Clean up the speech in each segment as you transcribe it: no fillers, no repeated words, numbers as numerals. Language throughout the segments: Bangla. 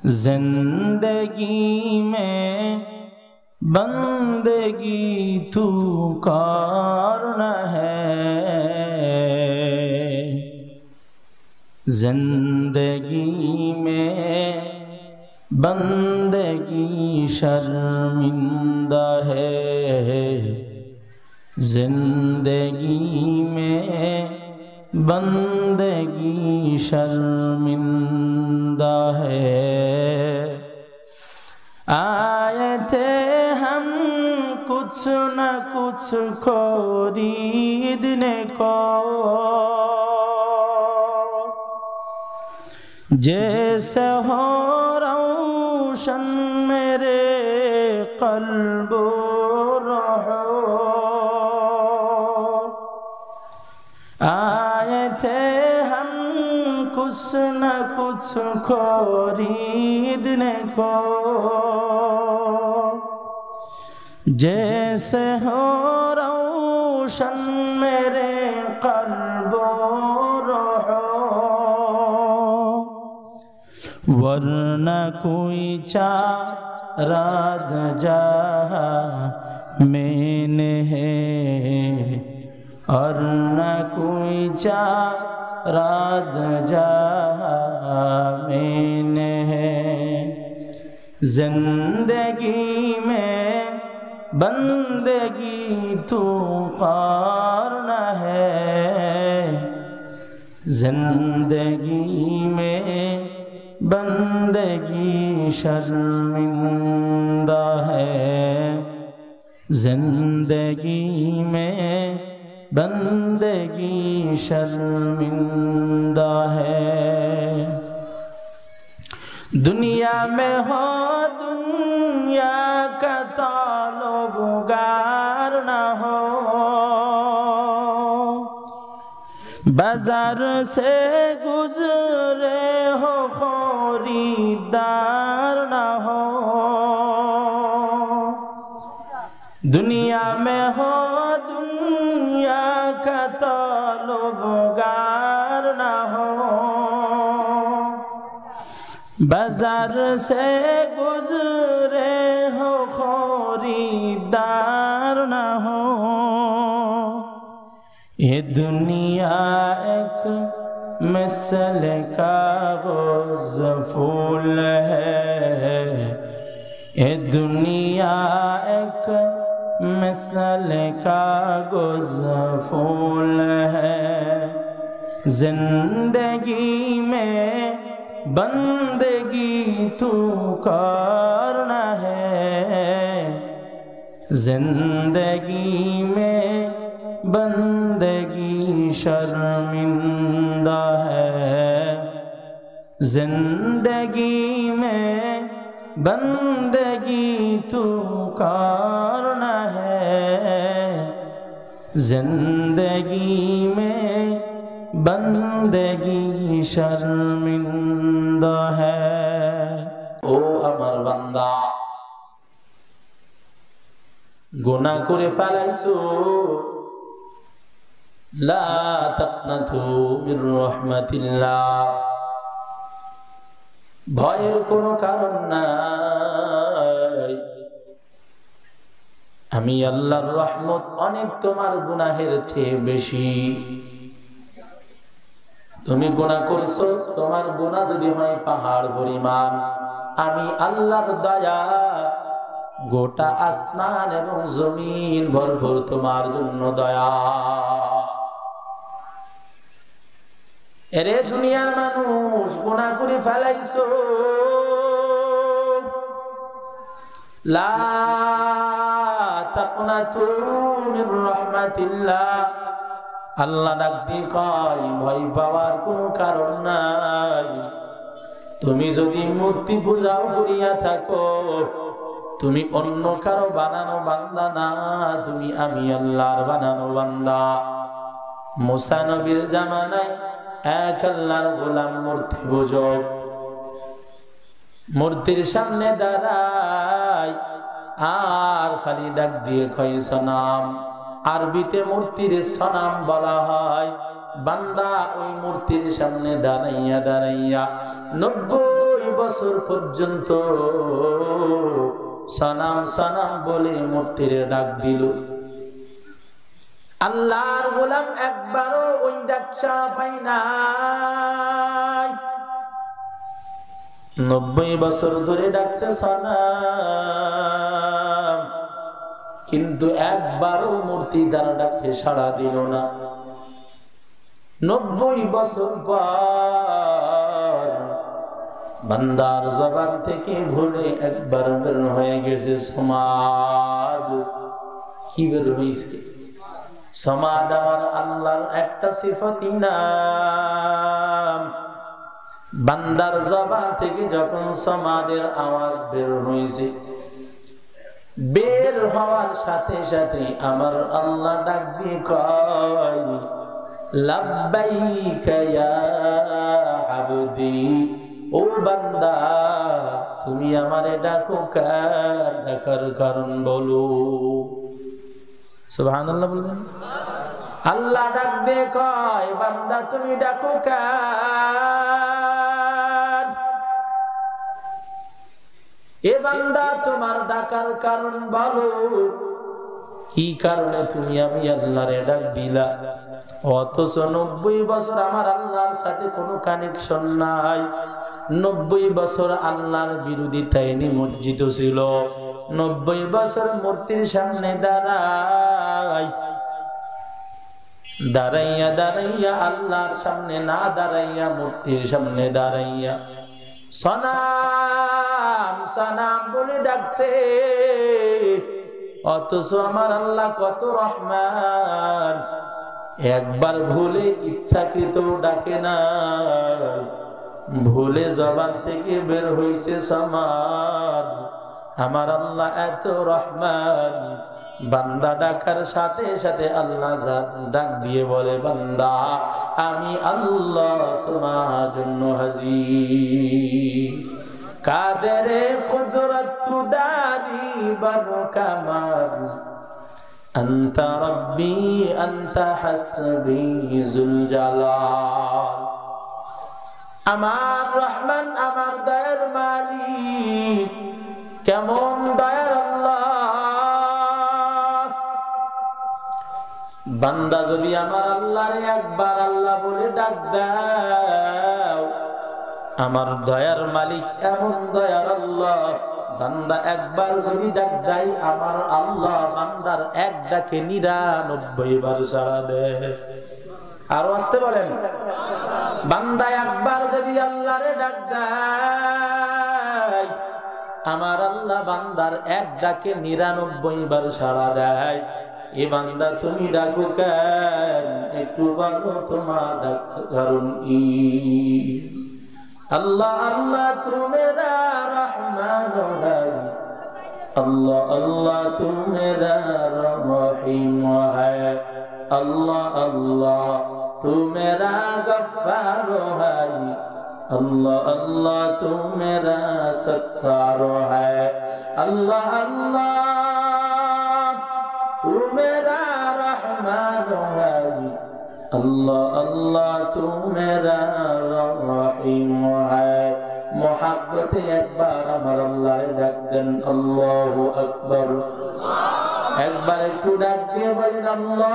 زندگی میں بندگی تو کرنا ہے، زندگی میں بندگی شرمندہ ہے، زندگی میں بندگی شرمندہ ہے۔ آئے تھے ہم کچھ نہ کچھ خریدنے کو، جیسے ہو روشن میرے قلب و روح، آئے تھے ہم کچھ نہ کچھ خریدنے کو، جیسے ہو روشن میرے قلب و روح، ورنہ کوئی چارہ جہاں میں نہیں، اور نہ کوئی چارہ جہاں میں نہیں، زندگی میں بندگی تو کرنا ہے، زندگی میں بندگی شرمندہ ہے، زندگی میں بندگی شرمندہ ہے۔ دنیا میں ہو دنیا کا طالبگار نہ ہو، بازار سے گزرے ہو خریدار نہ ہو، دنیا میں ہو دنیا کا طالبگار نہ ہو، بازار سے گزرے ہو خریدار نہ ہو، یہ دنیا ایک مثل کاغذ پھول ہے، یہ دنیا ایک مثل کاغذ پھول ہے، زندگی میں بندگی تو کرنا ہے، زندگی میں بندگی شرمندہ ہے، زندگی میں بندگی تو کرنا ہے، زندگی میں بندگی شرمندہ ہے۔ او আমার বান্দা, গুনাহ করে ফেলাইছো, লা তাকনাতু মির রাহমাতিল্লাহ, ভয়ের কোনো কারণ নাই, আমি আল্লাহর রহমত অনেক তোমার গুনাহের চেয়ে বেশি। তুমি গুনাহ করছো, তোমার গুনাহ যদি হয় পাহাড় পরিমাণ, আমি আল্লাহর দয়া গোটা আসমান এবং জমিন ভরপুর তোমার জন্য দয়া। এরে দুনিয়ার মানুষ, গুনাহ করে ফেলাইছো, লা তাকনাতু মির রাহমাতিল্লাহ, আল্লাহ ডাক দিয়ে কয় ভয় পাওয়ার কোনো কারণ নাই। তুমি যদি মূর্তি পূজাও করিয়া থাকো, তুমি অন্য কারো বানানো বান্দা না, তুমি আমি আল্লাহর বানানো বান্দা। মুসা নবীর জামানায় এক আল্লাহর গোলাম মূর্তি পূজক মূর্তির সামনে দাঁড়ায় আর খালি ডাক দিয়ে কয় সনাম। আরবিতে মূর্তির সনাম বলা হয়। বান্দা ওই মূর্তির সামনে দাঁড়াইয়া দাঁড়াইয়া 90 বছর পর্যন্ত সানাম সানাম বলে মূর্তির ডাক দিল। আল্লাহর গোলাম একবারও ওই ডাক সাড়া পায় নাই। 90 বছর ধরে ডাকছে সানাম, কিন্তু একবারও মূর্তি তার ডাকে সাড়া দিল না। 90 বছর পর বান্দার জবান থেকে ভুলে একবার বের হয়ে গেছে সমাদ। কি বের হয়েছে? সমাদ আমার আল্লাহর একটা সিফাতি নাম। বান্দার জবান থেকে যখন সমাদের আওয়াজ বের হয়েছে, বের হওয়ার সাথে সাথে আমার আল্লাহ ডাক দিয়ে কয়, লাব্বাইকা ইয়া আবদি, ও বান্দা তুমি আমারে ডাকো, ডাকার কারণ বলো। সুবহানাল্লাহ বলবেন। আল্লাহ ডাক দিয়ে কয়, বান্দা তুমি ডাকো কার? এ বান্দা তোমার ডাকার কারণ বলো, কি কারণে তুমি আমি আল্লাহরে ডাক দিলা? অথচ 90 বছর আমার আল্লাহর সাথে কোনো কানেকশন নাই। 90 বছর আল্লাহর বিরোধিতায় নিমজ্জিত ছিল। 90 বছর মূর্তির সামনে দাঁড়াইয়া দাঁড়াইয়া আল্লাহর সামনে না দাঁড়াইয়া মূর্তির সামনে দাঁড়াইয়া সনাম সনাম বলে ডাকছে। অথচ আমার আল্লাহ কত রহমান, একবার ভুলে ইচ্ছাকৃত ডাকে না, ভুলে জবান থেকে বের হইছে সমাদ। আমার আল্লাহ এত রহমান, বান্দা ডাকার সাথে সাথে আল্লাহ ডাক দিয়ে বলে, বান্দা আমি আল্লাহ তোমার জন্য হাজির। কাদেরে কুদরত দারি বানু কামাল, আনতা রব্বি আনতা হাসবি যুল জালাল। আমার রহমান, আমার দয়ার মালিক, কেমন দয়ার আল্লাহ। বান্দা যদি আমার আল্লাহরে একবার আল্লাহ বলে ডাক দাও, আমার দয়ার মালিক এমন দয়ার আল্লাহ, বান্দা একবার যদি ডাক দেয় আমার আল্লাহ বান্দার এক ডাকে 99 বার সাড়া দেয়। আরো আসতে বলেন, বান্দা একবার যদি আল্লাহরে ডাক দেয় আমার আল্লাহ বান্দার এক ডাকে 99 বার সাড়া দেয়। এ বান্দা তুমি ডাকো কেন? একটু বলো তোমার ডাকার কারণ কি? अल्लाह अल्लाह तू मेरा रहमान है, अल्लाह अल्लाह तू मेरा रहीम है, अल्लाह अल्लाह तू मेरा गफ्फार है, अल्लाह अल्लाह तू मेरा सत्तार है, अल्लाह अल्लाह तू मेरा रहमान है, अल्लाह अल्लाह तू मेरा रहीम है। मोहब्बत एक बार अमर अल्लाह डाक देन, अल्लाहु अकबर। एक बार एकटू डाक दिए बोलेन अल्लाह,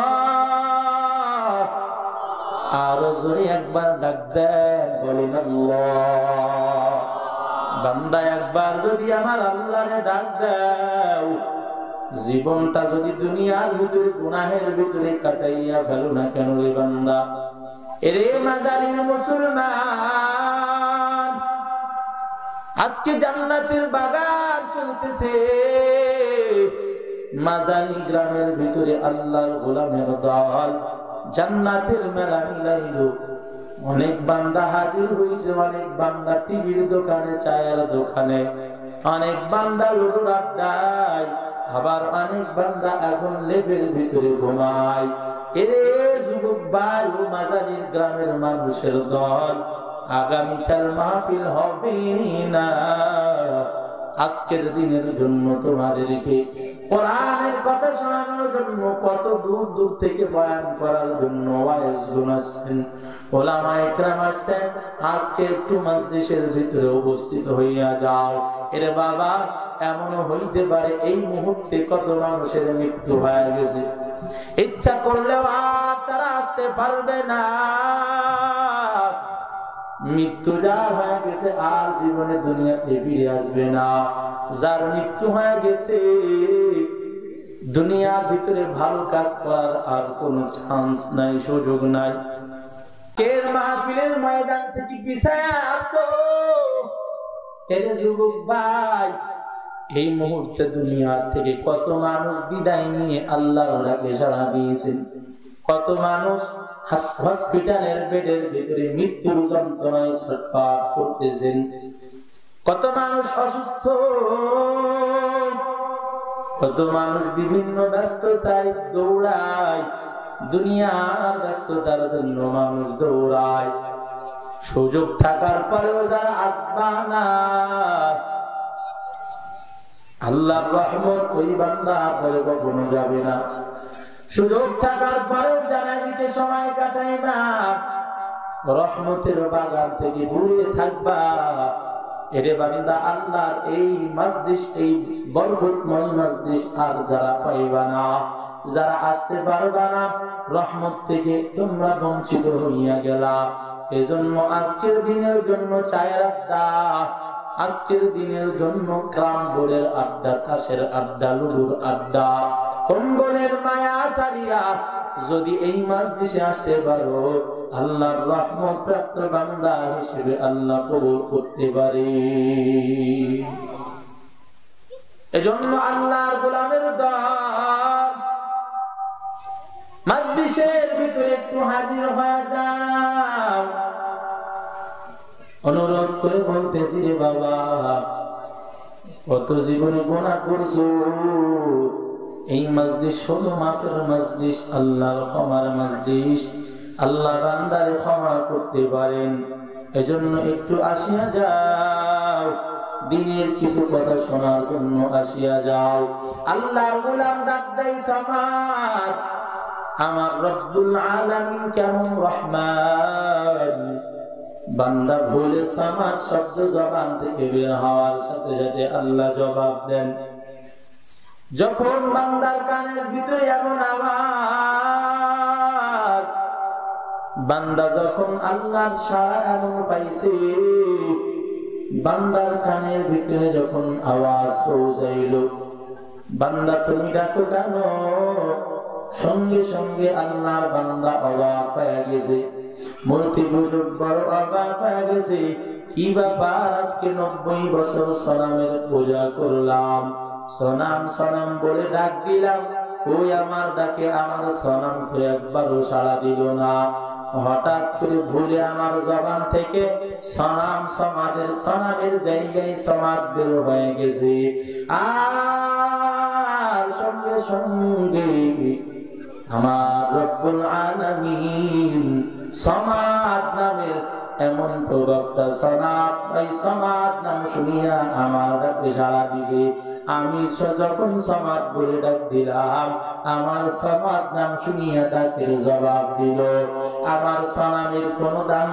आरो जोरे एक बार डाक देन बोलेन अल्लाह। बान्दा एक बार जदि अमर अल्लाहरे डाक दाओ, জীবনটা যদি দুনিয়ার ভিতরে গুনাহের ভিতরে কাটাইয়া ফেলো না কেন রে বান্দা? এরে মাজালির মুসলমান, আজকে জান্নাতের বাগান চলতেছে। মাজালি গ্রামের ভিতরে আল্লাহর গোলামের দল জান্নাতের মেলা মিলাইলো। অনেক বান্দা হাজির হইছে, অনেক বান্দা টিভির দোকানে, চায়ের দোকানে, অনেক বান্দা লুডোর আড্ডায়, আবার অনেক বান্দা এখন লেপের ভিতরে ঘুমায়। এরে যুবক ভাই ও মাজালির গ্রামের মানুষের দল, আগামীকাল মাহফিল হবে না। আজকের দিনের জন্য তোমাদেরকে কোরআনের কথা শোনানোর জন্য কত দূর দূর থেকে বয়ান করার জন্য ওয়াইজগুন আসছেন, ওলামায়ে কেরাম আসছেন। আজকে একটু মজলিসের ভিতরে উপস্থিত হইয়া যাও। এরে বাবা, এমনও হইতে পারে এই মুহূর্তে কত মানুষের মৃত্যু হয়ে গেছে, ইচ্ছা করলেও আর তারা আসতে পারবে না। মৃত্যু যার হয়ে গেছে আর জীবনে দুনিয়াতে ফিরে আসবে না। যার মৃত্যু হয়ে গেছে দুনিয়ার ভিতরে ভালো কাজ করার আর কোনো চান্স নাই, সুযোগ নাই। কের মাহফিলের ময়দান থেকে পিছায়া আসো। এরে যুবক ভাই, এই মুহূর্তে দুনিয়া থেকে কত মানুষ বিদায় নিয়ে আল্লাহর ডাকে সাড়া দিয়েছেন। কত মানুষ হসপিটালের বেডের ভিতরে মৃত্যুর যন্ত্রণায় ছটফট করতেছেন। কত মানুষ অসুস্থ, কত মানুষ বিভিন্ন ব্যস্ততায় দৌড়ায়। দুনিয়ার ব্যস্ততার জন্য মানুষ দৌড়ায়। সুযোগ থাকার পরেও যারা আসবা না, আল্লাহর রহমত ওই বান্দা পরে কখনো যাবে না। সুযোগ থাকার পরেও যারা দিতে সময় কাটাইবা, রহমতের বাগান থেকে দূরে থাকবা, এরে বান্দা আল্লাহর এই মজলিস, এই বরকতময় মজলিস আর যারা পাইবা না, যারা আসতে পারবা না, রহমত থেকে তোমরা বঞ্চিত হইয়া গেলা। এজন্য আজকের দিনের জন্য চায়ের আড্ডা, আজকের দিনের জন্য ক্রাম বোর্ডের আড্ডা, তাসের আড্ডা, লুডুর আড্ডা, কম্বলের মায়া সারিয়া যদি এই মজলিসে আসতে পারো, আল্লাহর রহমত প্রাপ্ত বান্দা হিসেবে আল্লাহ কবুল করতে পারে। এজন্য আল্লাহর গোলামের দল মজলিসের ভিতরে একটু হাজির হয়ে যাও। অনুরোধ করে বলতেছি রে বাবা, কত জীবনে গুনাহ করছো। এই মজলিস হলো মাফের মজলিস, আল্লাহর ক্ষমার মজলিস। আল্লাহ বান্দারে ক্ষমা করতে পারেন। এজন্য একটু আসিয়া যাও, দিনের কিছু কথা শোনার জন্য আসিয়া যাও। আল্লাহর গোলাম ডাক দেয়, সামাদ, আমার রব্বুল আলামিন কেমন রহমান। বান্দা ভুলে সামাদ শব্দ জবান থেকে বের হওয়ার সাথে সাথে আল্লাহ জবাব দেন। যখন বান্দার কানের ভিতরে এমন আওয়াজ, বান্দা যখন আল্লাহর সাড়া এমন পাইছে, বান্দার কানের ভিতরে যখন আওয়াজ পৌঁছাইল, বান্দা তুমি ডাকো কেন, সঙ্গে সঙ্গে আল্লাহর বান্দা অবাক হয়ে গেছে। মূর্তি পূজক বড় অবাক হয়ে গেছে। কি ব্যাপার, আজকে 90 বছর সনামের পূজা করলাম, সনাম সনাম বলে ডাক দিলাম, ওই আমার ডাকে আমার সনাম তো একবারও সাড়া দিল না। হঠাৎ করে ভুলে আমার জবান থেকে সনাম সমাদের সনামের জায়গায় সমাদ বের হয়ে গেছে। আর সঙ্গে সঙ্গে আমার রব্বুল আলামিন সমাদ নামের এমন প্রবক্তা সনাদ, এই সমাদ নাম শুনিয়া আমার ডাকে সাড়া দিছে। আমি যখন সমাদ বলে ডাক দিলাম, আমার সমাদ নাম শুনিয়া ডাকের জবাব দিল। আমার সনামের কোনো দাম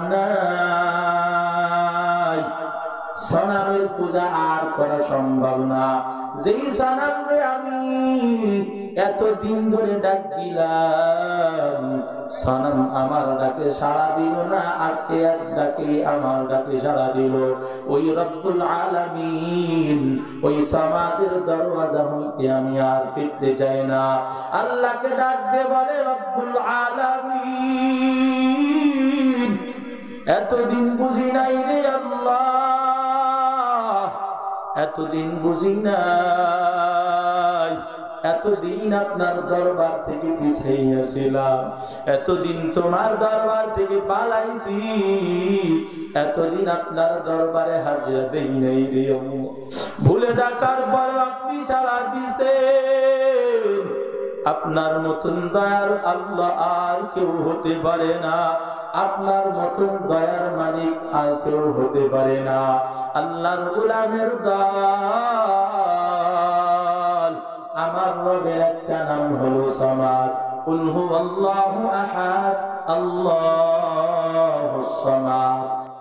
নাই, সনামের পূজা আর করা সম্ভব না। যেই সনামকে আমি এতদিন ধরে ডাক দিলাম, সনাম আমার ডাকে সাড়া দিল না, আজকে এক ডাকে আমার ডাকে সাড়া দিল। ওই রব্বুল আলামিন, ওই সমাদের দরওয়াজা হইতে আমি আর ফিরতে চাই না। আল্লাহকে ডাকবে বলে, রব্বুল আলামিন, এতদিন বুঝি নাই রে আল্লাহ, এতদিন বুঝি নাই, এতদিন আপনার দরবার থেকে পিছাইয়াছিলাম, এতদিন তোমার দরবার থেকে পালাইছি, এতদিন আপনার দরবারে হাজিরা দেই নাই রে। ভুলে ডাকার পর আপনি সাড়া দিছেন। আপনার মতন দয়ার আল্লাহ আর কেউ হতে পারে না, আপনার মতন দয়ার মালিক আর কেউ হতে পারে না। আল্লাহর গোলামের দল, আমার রবের একটা নাম হলো সামাদ। কুল হুয়াল্লাহু আহাদ, আল্লাহুস সামাদ।